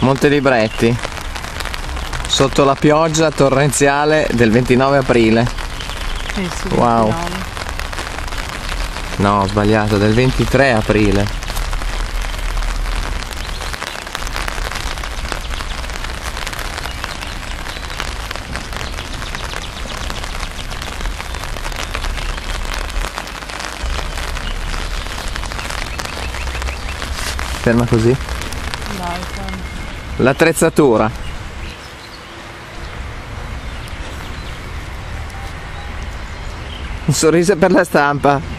Monte dei Bretti, sotto la pioggia torrenziale del 29 aprile. Sì, Wow. 29. No, ho sbagliato, del 23 aprile. Ferma così. Dai, fermo. L'attrezzatura. Un sorriso per la stampa.